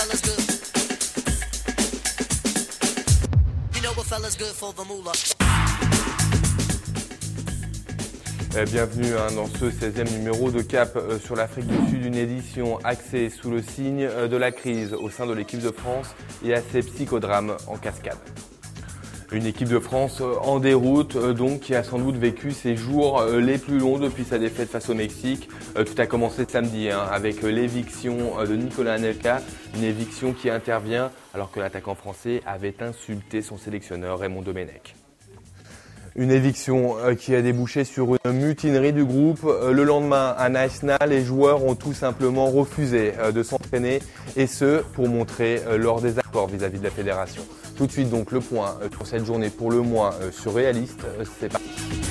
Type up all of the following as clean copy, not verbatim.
Bienvenue dans ce 16e numéro de Cap sur l'Afrique du Sud, une édition axée sous le signe de la crise au sein de l'équipe de France et à ses psychodrames en cascade. Une équipe de France en déroute, donc, qui a sans doute vécu ses jours les plus longs depuis sa défaite face au Mexique. Tout a commencé samedi avec l'éviction de Nicolas Anelka, une éviction qui intervient alors que l'attaquant français avait insulté son sélectionneur Raymond Domenech. Une éviction qui a débouché sur une mutinerie du groupe. Le lendemain, à Naïsna, les joueurs ont tout simplement refusé de s'entraîner, et ce, pour montrer leur désaccord vis-à-vis de la fédération. Tout de suite donc le point sur cette journée pour le moins surréaliste. C'est parti.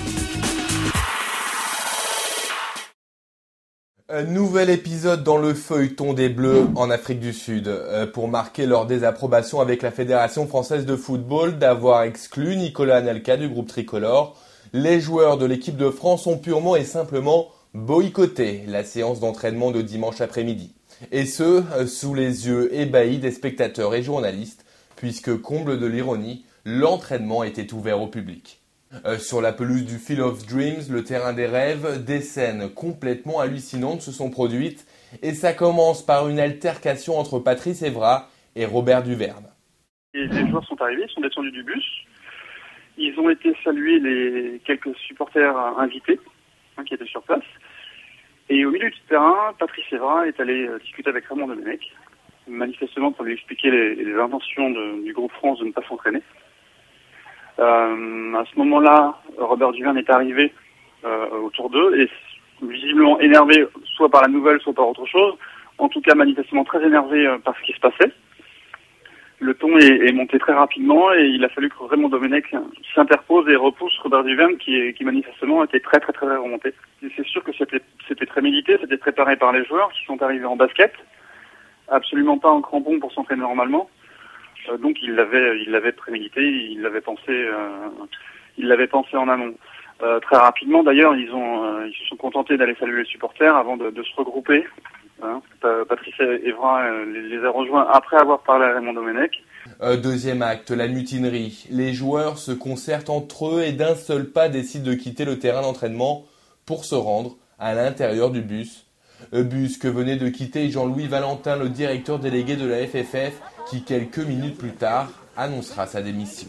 Un nouvel épisode dans le feuilleton des Bleus en Afrique du Sud pour marquer leur désapprobation avec la Fédération française de football d'avoir exclu Nicolas Anelka du groupe tricolore. Les joueurs de l'équipe de France ont purement et simplement boycotté la séance d'entraînement de dimanche après-midi. Et ce, sous les yeux ébahis des spectateurs et journalistes, puisque, comble de l'ironie, l'entraînement était ouvert au public. Sur la pelouse du Field of Dreams, le terrain des rêves, des scènes complètement hallucinantes se sont produites, et ça commence par une altercation entre Patrice Evra et Robert Duverne. Les joueurs sont arrivés, sont descendus du bus. Ils ont été saluer les quelques supporters invités qui étaient sur place. Et au milieu du terrain, Patrice Evra est allé discuter avec Raymond Domenech, manifestement pour lui expliquer les intentions du groupe France de ne pas s'entraîner. À ce moment-là, Robert Duverne est arrivé autour d'eux et visiblement énervé soit par la nouvelle, soit par autre chose. En tout cas, manifestement très énervé par ce qui se passait. Le ton est monté très rapidement et il a fallu que Raymond Domenech s'interpose et repousse Robert Duverne qui manifestement était très remonté. Et c'est sûr que c'était très médité, c'était préparé par les joueurs qui sont arrivés en basket, absolument pas en crampons pour s'entraîner normalement. Donc il l'avait prémédité, il l'avait pensé en amont. Très rapidement d'ailleurs, ils se sont contentés d'aller saluer les supporters avant de se regrouper. Patrice Evra les a rejoints après avoir parlé à Raymond Domenech. Deuxième acte, la mutinerie. Les joueurs se concertent entre eux et d'un seul pas décident de quitter le terrain d'entraînement pour se rendre à l'intérieur du bus. Bus que venait de quitter Jean-Louis Valentin, le directeur délégué de la FFF, qui quelques minutes plus tard annoncera sa démission.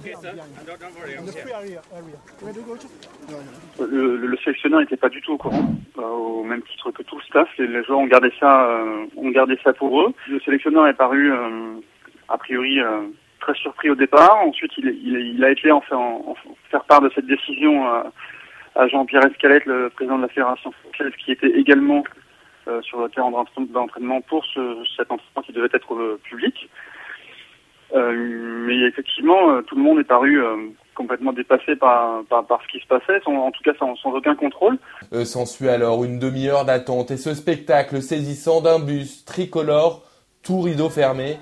Le sélectionneur n'était pas du tout au courant, au même titre que tout le staff. Les joueurs ont gardé ça pour eux. Le sélectionneur est paru, a priori, très surpris au départ. Ensuite, il a été en faire part de cette décision à Jean-Pierre Escalette, le président de la Fédération française, qui était également sur le terrain d'entraînement pour cet entraînement qui devait être public. Mais effectivement, tout le monde est paru complètement dépassé par ce qui se passait, en tout cas sans aucun contrôle. S'ensuit alors une demi-heure d'attente et ce spectacle saisissant d'un bus tricolore, tout rideau fermé.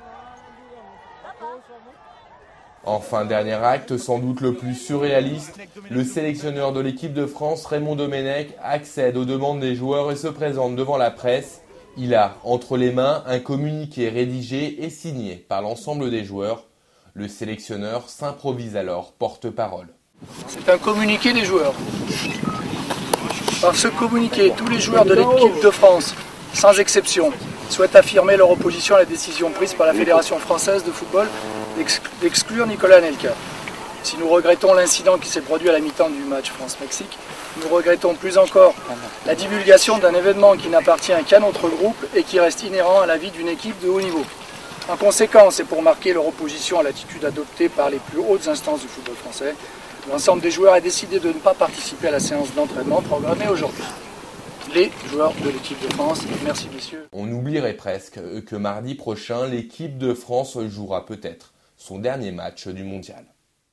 Enfin, dernier acte, sans doute le plus surréaliste, le sélectionneur de l'équipe de France, Raymond Domenech, accède aux demandes des joueurs et se présente devant la presse. Il a entre les mains un communiqué rédigé et signé par l'ensemble des joueurs. Le sélectionneur s'improvise alors porte-parole. C'est un communiqué des joueurs. Par ce communiqué, tous les joueurs de l'équipe de France, sans exception, souhaitent affirmer leur opposition à la décision prise par la Fédération française de football d'exclure Nicolas Anelka. Si nous regrettons l'incident qui s'est produit à la mi-temps du match France-Mexique, nous regrettons plus encore la divulgation d'un événement qui n'appartient qu'à notre groupe et qui reste inhérent à la vie d'une équipe de haut niveau. En conséquence, et pour marquer leur opposition à l'attitude adoptée par les plus hautes instances du football français, l'ensemble des joueurs a décidé de ne pas participer à la séance d'entraînement programmée aujourd'hui. Les joueurs de l'équipe de France, merci messieurs. On oublierait presque que mardi prochain, l'équipe de France jouera peut-être son dernier match du mondial.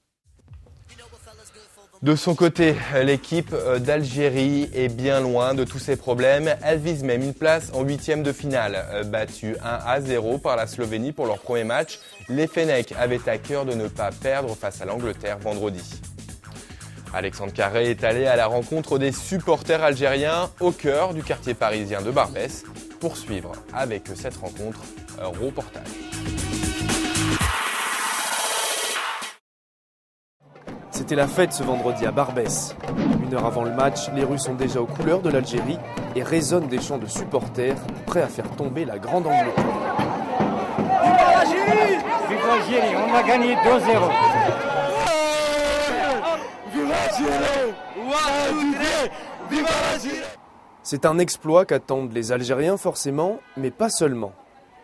De son côté, l'équipe d'Algérie est bien loin de tous ces problèmes. Elle vise même une place en huitième de finale. Battue 1-0 par la Slovénie pour leur premier match, les Fennecs avaient à cœur de ne pas perdre face à l'Angleterre vendredi. Alexandre Carré est allé à la rencontre des supporters algériens au cœur du quartier parisien de Barbès pour suivre avec cette rencontre un reportage. C'était la fête ce vendredi à Barbès. Une heure avant le match, les rues sont déjà aux couleurs de l'Algérie et résonnent des chants de supporters prêts à faire tomber la grande Angleterre. Vive l'Algérie, on a gagné 2-0. C'est un exploit qu'attendent les Algériens forcément, mais pas seulement.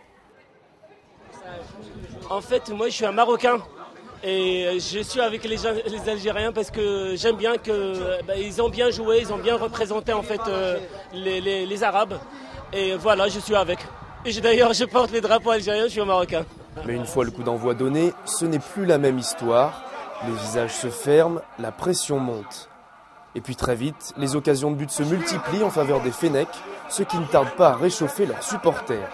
En fait, moi je suis un Marocain et je suis avec les Algériens parce que j'aime bien qu'ils ont bien joué, ils ont bien représenté en fait les Arabes. Et voilà, je suis avec. Et d'ailleurs, je porte les drapeaux algériens, je suis un Marocain. Mais une fois le coup d'envoi donné, ce n'est plus la même histoire. Les visages se ferment, la pression monte. Et puis très vite, les occasions de but se multiplient en faveur des Fennecs, ce qui ne tarde pas à réchauffer leurs supporters.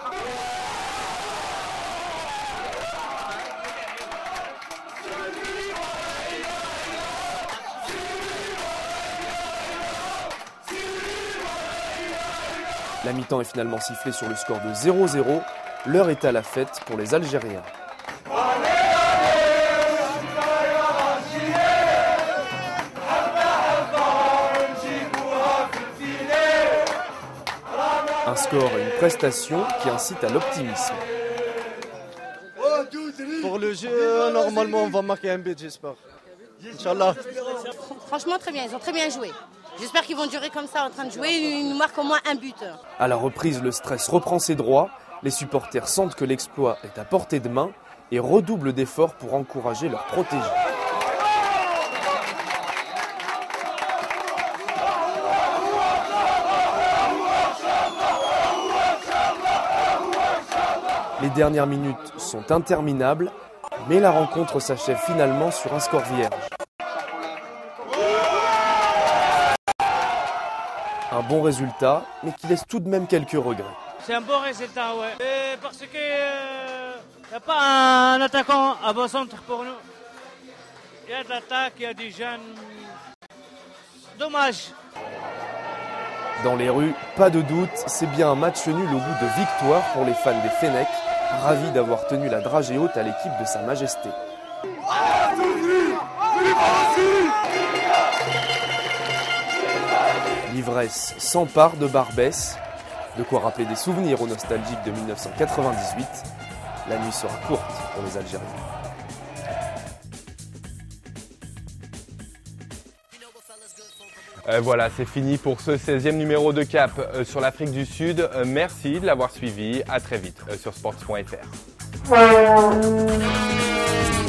La mi-temps est finalement sifflée sur le score de 0-0. L'heure est à la fête pour les Algériens. Un score et une prestation qui incitent à l'optimisme. Pour le jeu, normalement, on va marquer un but, j'espère. Inch'Allah. Franchement, très bien. Ils ont très bien joué. J'espère qu'ils vont durer comme ça en train de jouer. Ils nous marquent au moins un but. À la reprise, le stress reprend ses droits. Les supporters sentent que l'exploit est à portée de main et redoublent d'efforts pour encourager leurs protégés. Les dernières minutes sont interminables, mais la rencontre s'achève finalement sur un score vierge. Un bon résultat, mais qui laisse tout de même quelques regrets. C'est un bon résultat, ouais. Parce qu'il n'y a pas un attaquant à bon centre pour nous. Il y a de l'attaque, il y a des jeunes. Dommage. Dans les rues, pas de doute, c'est bien un match nul au goût de victoire pour les fans des Fennecs, ravis d'avoir tenu la dragée haute à l'équipe de Sa Majesté. L'ivresse s'empare de Barbès, de quoi rappeler des souvenirs aux nostalgiques de 1998. La nuit sera courte pour les Algériens. Voilà, c'est fini pour ce 16e numéro de Cap sur l'Afrique du Sud. Merci de l'avoir suivi. À très vite sur sports.fr.